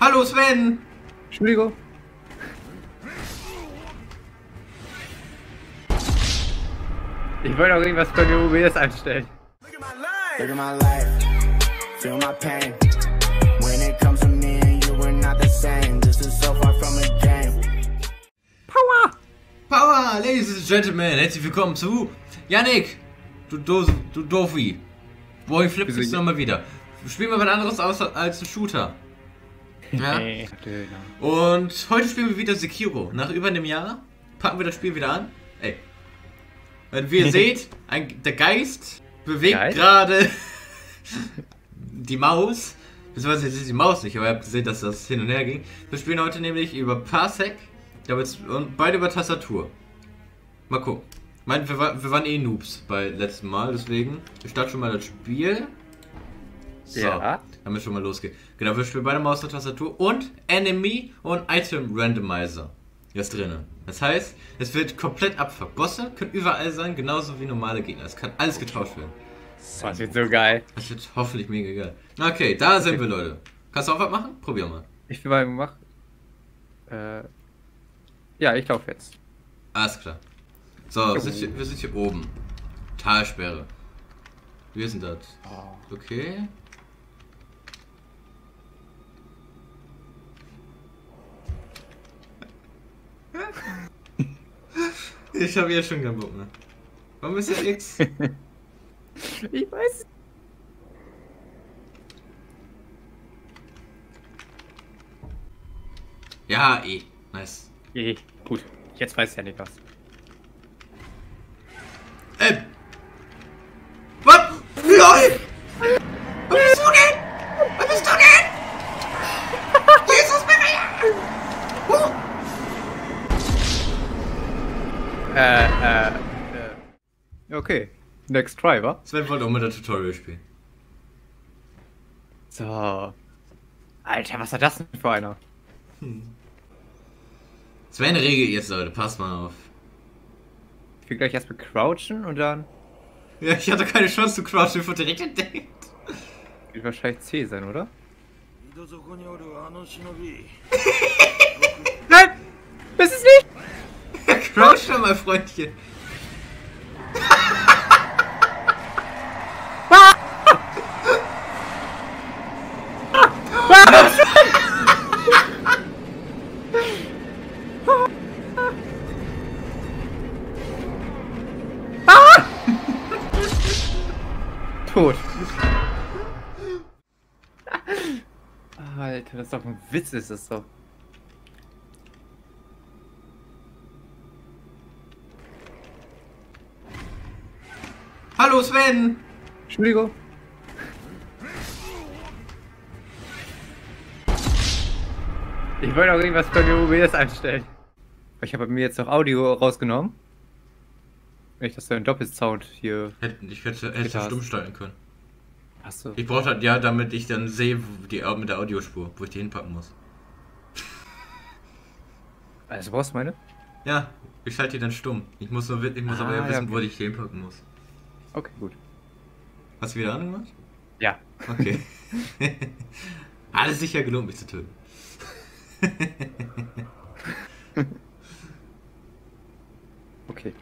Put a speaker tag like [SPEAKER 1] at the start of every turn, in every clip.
[SPEAKER 1] Hallo Sven!
[SPEAKER 2] Entschuldigung. Ich wollte auch irgendwas von der UBS einstellen.
[SPEAKER 3] Look at my life, feel my pain. When it comes to me and you, we're not the same. This is so far from a game.
[SPEAKER 1] Power! Power, ladies and gentlemen, herzlich willkommen zu Yannick, du Doofi. Boah, ich flippe jetzt nochmal wieder. Spielen wir was anderes aus als ein Shooter. Ja? Und heute spielen wir wieder Sekiro. Nach über einem Jahr packen wir das Spiel wieder an. Ey. Und wie ihr seht, der Geist bewegt gerade die Maus. Beziehungsweise jetzt ist die Maus nicht, aber ihr habt gesehen, dass das hin und her ging. Wir spielen heute nämlich über Parsec und beide über Tastatur. Mal gucken. Wir waren eh Noobs beim letzten Mal, deswegen. Ich starte schon mal das Spiel. So,
[SPEAKER 2] ja.
[SPEAKER 1] Damit wir schon mal losgehen. Genau, wir spielen beide Maus und Tastatur und Enemy und Item Randomizer. Das ist drin. Das heißt, es wird komplett Abfuck. Bosse können überall sein, genauso wie normale Gegner. Es kann alles getauscht werden.
[SPEAKER 2] Das wird so geil.
[SPEAKER 1] Das wird hoffentlich mega geil. Okay, da sind wir, Leute. Kannst du auch was machen? Probier mal.
[SPEAKER 2] Ich will mal machen. Ja, ich laufe jetzt.
[SPEAKER 1] Alles klar. So, wir sind hier oben. Talsperre. Wir sind das. Okay. Ich habe hier schon keinen Bock mehr. Warum ist hier X?
[SPEAKER 2] Ich weiß.
[SPEAKER 1] Ja, E. Nice.
[SPEAKER 2] Gut. Jetzt weiß ja nicht was.
[SPEAKER 1] Was? LOL! Was bist du denn? Was bist du denn? Jesus Maria!
[SPEAKER 2] Okay. Next try, wa?
[SPEAKER 1] Sven wollte auch mal das Tutorial spielen.
[SPEAKER 2] So. Alter, was war das denn für einer?
[SPEAKER 1] Sven regelt jetzt, Leute. Passt mal auf.
[SPEAKER 2] Ich will gleich erstmal crouchen und dann...
[SPEAKER 1] Ja, ich hatte keine Chance zu crouchen. Ich wurde direkt entdeckt.
[SPEAKER 2] Wird wahrscheinlich C sein, oder? Nein! Das ist nicht!
[SPEAKER 1] Crouch schon mal, Freundchen.
[SPEAKER 2] Tot. Alter, das ist doch ein Witz, ist das doch.
[SPEAKER 1] Hallo Sven!
[SPEAKER 2] Entschuldigung. Ich wollte auch irgendwas von der UBS einstellen. Ich habe mir jetzt noch Audio rausgenommen. Nicht, dass du einen Doppelsound hier...
[SPEAKER 1] Ich hätte stumm schalten können.
[SPEAKER 2] Achso.
[SPEAKER 1] Ich brauche das ja, damit ich dann sehe, mit der Audiospur, wo ich die hinpacken muss.
[SPEAKER 2] Also brauchst du meine?
[SPEAKER 1] Ja, ich schalte die dann stumm. Ich muss aber ja wissen, wo ich die hinpacken muss.
[SPEAKER 2] Okay, gut.
[SPEAKER 1] Hast du wieder angemacht?
[SPEAKER 2] Ja.
[SPEAKER 1] Okay. Alles sicher gelohnt, mich zu töten.
[SPEAKER 2] Okay.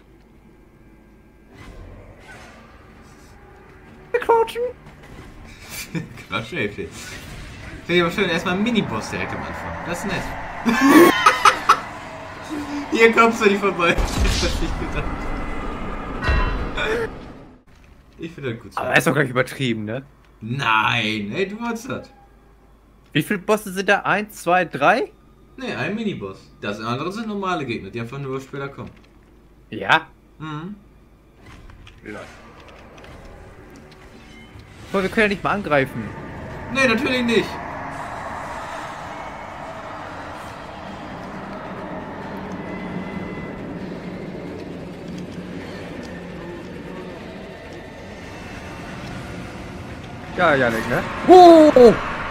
[SPEAKER 2] Crouchen!
[SPEAKER 1] Quatsch, ey. Finde ich aber schön, erstmal ein Mini-Boss direkt am Anfang. Das ist nett. Hier kommst du nicht vorbei. Das hab ich gedacht. Ich finde das gut so.
[SPEAKER 2] Aber ist doch gleich übertrieben, ne?
[SPEAKER 1] Nein, ey, du wolltest das.
[SPEAKER 2] Wie viele Bosse sind da? 1, 2, 3?
[SPEAKER 1] Ne, ein Mini-Boss. Das andere sind normale Gegner, die einfach nur später kommen.
[SPEAKER 2] Ja.
[SPEAKER 1] Mhm.
[SPEAKER 2] Aber wir können ja nicht mal angreifen.
[SPEAKER 1] Ne, natürlich nicht.
[SPEAKER 2] Ja, Janik, ne? Oh!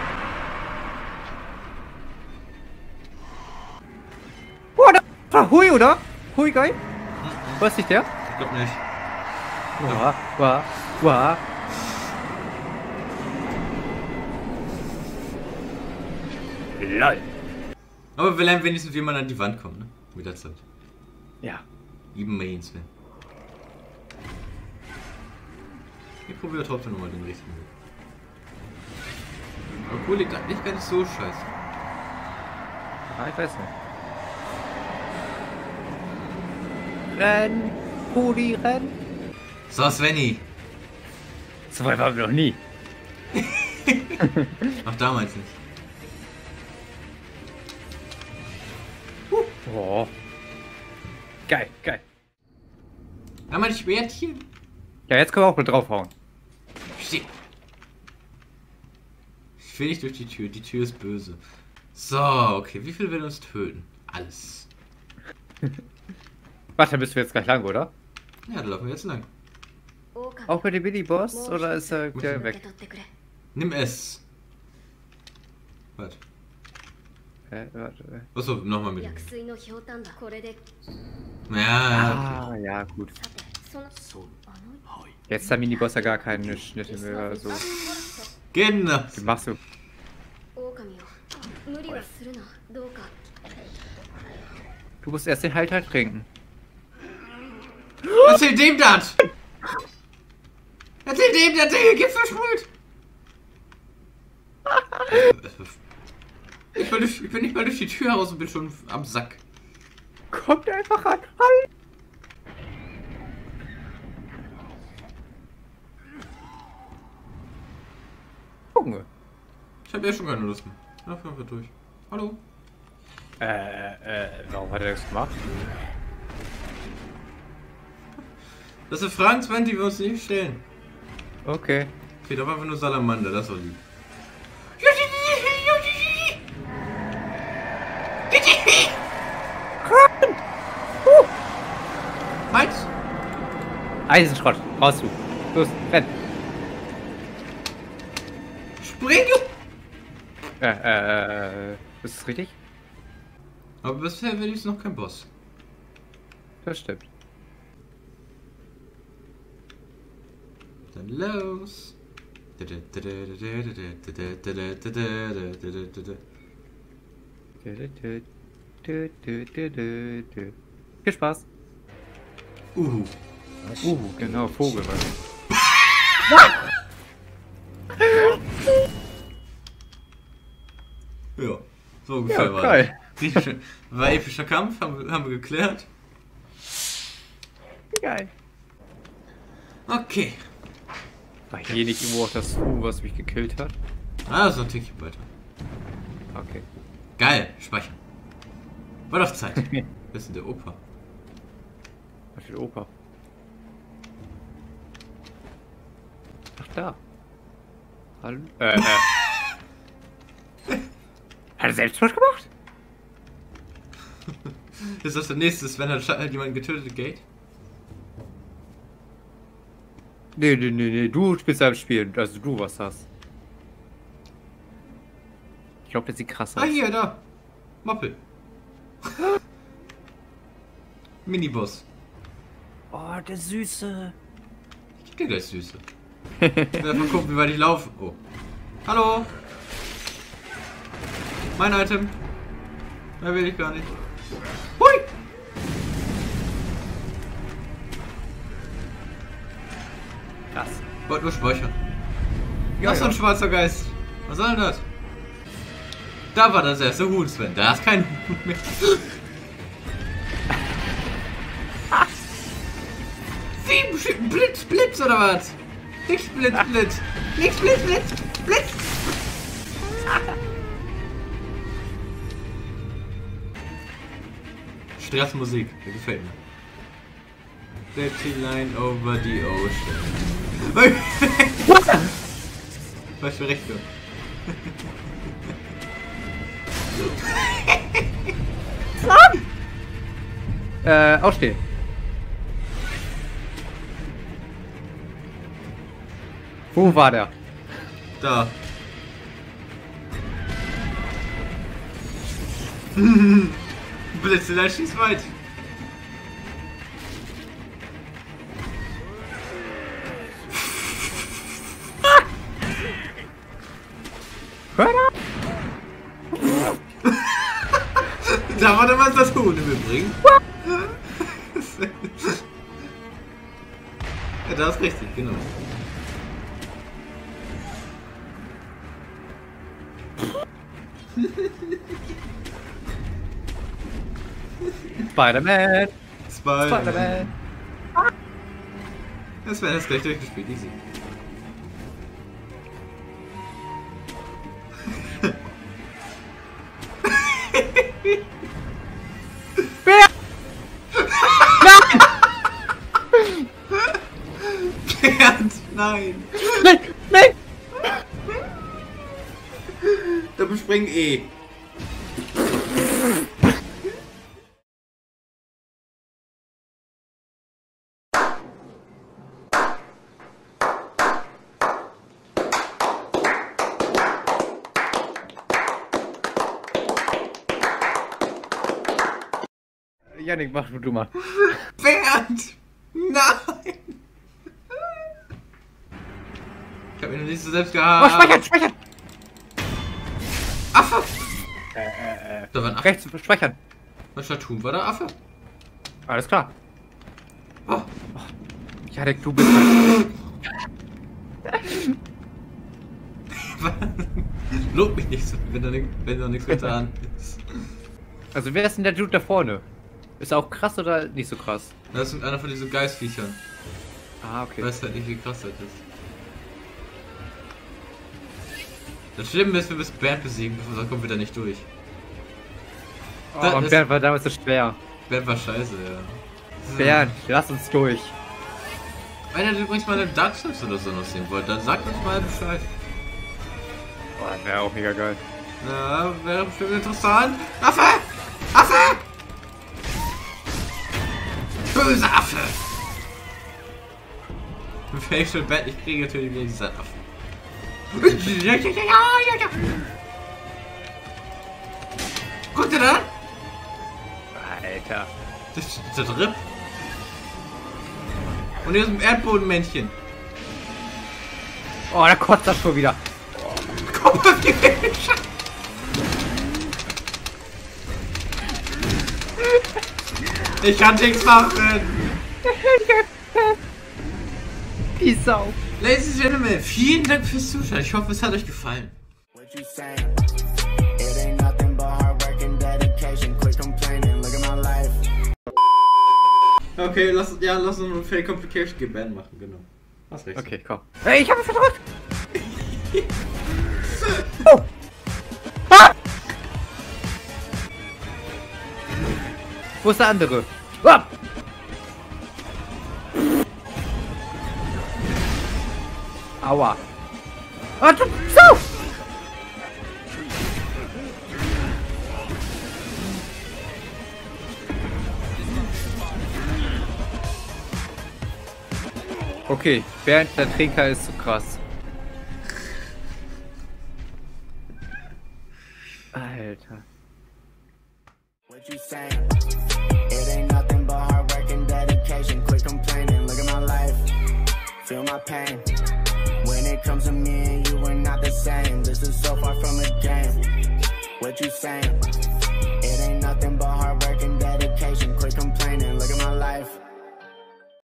[SPEAKER 2] Oh, da war Hui, oder? Hui, geil? War es nicht der?
[SPEAKER 1] Ich glaub nicht.
[SPEAKER 2] LOL.
[SPEAKER 1] Aber wir lernen wenigstens, wie man an die Wand kommt, ne? Mit der Zeit.
[SPEAKER 2] Ja.
[SPEAKER 1] Eben Main, Sven. Ich probiere trotzdem nochmal den richtigen Weg. Obwohl, liegt nicht gar nicht so scheiße.
[SPEAKER 2] Ah, ich weiß nicht. Renn! Rudi, renn!
[SPEAKER 1] So, Svenny.
[SPEAKER 2] So weit waren wir noch nie.
[SPEAKER 1] Auch damals nicht.
[SPEAKER 2] Oh. Geil, geil.
[SPEAKER 1] Einmal die Schwertchen.
[SPEAKER 2] Ja, jetzt können wir auch mal draufhauen.
[SPEAKER 1] Shit. Ich will nicht durch die Tür. Die Tür ist böse. So, okay. Wie viel will uns töten? Alles.
[SPEAKER 2] Warte, dann bist du jetzt gleich lang, oder?
[SPEAKER 1] Ja, da laufen wir jetzt lang.
[SPEAKER 2] Auch bei dem Mini-Boss? Oder ist er wieder weg?
[SPEAKER 1] Nimm es. Warte.
[SPEAKER 2] Warte.
[SPEAKER 1] Achso, nochmal mit. Ja,
[SPEAKER 2] ja, gut. Jetzt ist der Mini-Boss ja gar keine Schnitte mehr oder so.
[SPEAKER 1] Genau.
[SPEAKER 2] Wie machst du? Du musst erst den Heiltrank trinken.
[SPEAKER 1] Erzähl dem das! Erzähl dem, der den Gift versprüht! Ich bin nicht mal durch die Tür raus und bin schon am Sack.
[SPEAKER 2] Kommt einfach ran. Halt. Junge.
[SPEAKER 1] Ich hab ja schon keine Lust mehr. Na, fahren wir durch. Hallo?
[SPEAKER 2] Warum hat er das gemacht?
[SPEAKER 1] Das sind Fragen, Sven, die wir uns nicht stellen.
[SPEAKER 2] Okay.
[SPEAKER 1] Okay, da war einfach nur Salamander, das war lieb. Halt!
[SPEAKER 2] Eisenschrott, raus du. Los, renn.
[SPEAKER 1] Spring du!
[SPEAKER 2] Ist das richtig?
[SPEAKER 1] Aber bisher will ich noch kein Boss.
[SPEAKER 2] Das stimmt.
[SPEAKER 1] Dann los!
[SPEAKER 2] Viel Spaß. Genau, Vogel.
[SPEAKER 1] Ja, so ungefähr
[SPEAKER 2] Ja,
[SPEAKER 1] war
[SPEAKER 2] geil.
[SPEAKER 1] das. War epischer Kampf, haben wir geklärt.
[SPEAKER 2] Geil.
[SPEAKER 1] Okay.
[SPEAKER 2] War hier nicht irgendwo auch das was mich gekillt hat?
[SPEAKER 1] Ah, so ein Tickchen weiter.
[SPEAKER 2] Okay.
[SPEAKER 1] Geil, speichern. War doch Zeit. Das ist der Opa.
[SPEAKER 2] Was für Opa? Ach da. Hallo? Hat er Selbstmord gemacht?
[SPEAKER 1] Ist das der nächste, wenn er jemanden getötet Gate?
[SPEAKER 2] Nee, du spielst am Spiel, also du was hast. Ich glaube, das sieht krass aus.
[SPEAKER 1] Ah, hier, da. Moppel. Miniboss.
[SPEAKER 2] Oh, der Süße.
[SPEAKER 1] Ich geb dir gleich Süße. Ich will mal gucken, wie weit ich laufe. Oh. Hallo. Mein Item. Da will ich gar nicht. Hui.
[SPEAKER 2] Krass.
[SPEAKER 1] Wollte nur speichern.
[SPEAKER 2] Ja,
[SPEAKER 1] Was für ein schwarzer Geist. Was soll denn das? Da war das erste Huhn, Sven. Da ist kein Huhn mehr. Wie? Blitz oder was? Nicht Blitz. Nicht Blitz. Stressmusik, der gefällt mir. Dirty line over the ocean. Was für Richtung?
[SPEAKER 2] Aufstehen. Wo war der?
[SPEAKER 1] Da. Blitze, da schießt weit.
[SPEAKER 2] Hör auf!
[SPEAKER 1] Da war was das Huhn im Übrigen. Ja, das ist richtig, genau.
[SPEAKER 2] Spider-Man!
[SPEAKER 1] Spider-Man! Das wäre das gleich durchgespielt, easy.
[SPEAKER 2] Wer?
[SPEAKER 1] Bernd, nein!
[SPEAKER 2] Nein! Nein!
[SPEAKER 1] Da bespringen E.
[SPEAKER 2] Jannik, mach du mal.
[SPEAKER 1] Bernd! Nein! Ich hab ihn noch nicht so selbst gehabt.
[SPEAKER 2] Oh, speichern, speichern!
[SPEAKER 1] Affe! Da war ein Affe.
[SPEAKER 2] Rechts, speichern.
[SPEAKER 1] Was war tun? War der Affe?
[SPEAKER 2] Alles klar.
[SPEAKER 1] Oh.
[SPEAKER 2] Jannik, du bist...
[SPEAKER 1] Lob mich nicht so, wenn da nichts getan ist.
[SPEAKER 2] Also wer ist denn der Dude da vorne? Ist er auch krass oder nicht so krass?
[SPEAKER 1] Das ist einer von diesen Geistviechern.
[SPEAKER 2] Ah, okay.
[SPEAKER 1] Ich weiß halt nicht, wie krass das ist. Das Schlimme ist, wir müssen Bernd besiegen, sonst kommen wir da nicht durch.
[SPEAKER 2] Oh, und Bernd war damals so schwer.
[SPEAKER 1] Bernd war scheiße, ja.
[SPEAKER 2] Bernd, lass uns durch.
[SPEAKER 1] Wenn ihr übrigens mal eine Dark Souls oder so noch sehen wollt, dann sagt uns mal Bescheid.
[SPEAKER 2] Boah, das wäre auch mega geil.
[SPEAKER 1] Ja, wäre bestimmt interessant. Affe! Affe! Böse Affe! Wenn ich schon Bett nicht kriege, natürlich wieder dieser Affe. Guck dir da!
[SPEAKER 2] Alter.
[SPEAKER 1] Das ist der Drip. Und hier ist ein Erdbodenmännchen.
[SPEAKER 2] Oh, da kotzt das schon wieder.
[SPEAKER 1] Guck mal, wie viel Ich kann nichts machen!
[SPEAKER 2] Peace out.
[SPEAKER 1] Ladies and Gentlemen, vielen Dank fürs Zuschauen. Ich hoffe, es hat euch gefallen.
[SPEAKER 3] What you saying? It ain't nothing but hard work and dedication. Quit complaining, look at my life.
[SPEAKER 1] Okay, lass uns eine Fake Complication Geband machen, genau. Hast recht.
[SPEAKER 2] Okay, komm. Hey, ich habe es verdrückt! Oh! Ah! Wo ist der andere? Ah! Aua. Ah, du, so! Okay, Bernd, der Trinker ist zu krass. Alter.
[SPEAKER 3] What you saying? It ain't nothing but hard work and dedication. Quit complaining, look at my life. Feel my pain. When it comes to me and you, we're not the same. This is so far from a game. What you saying?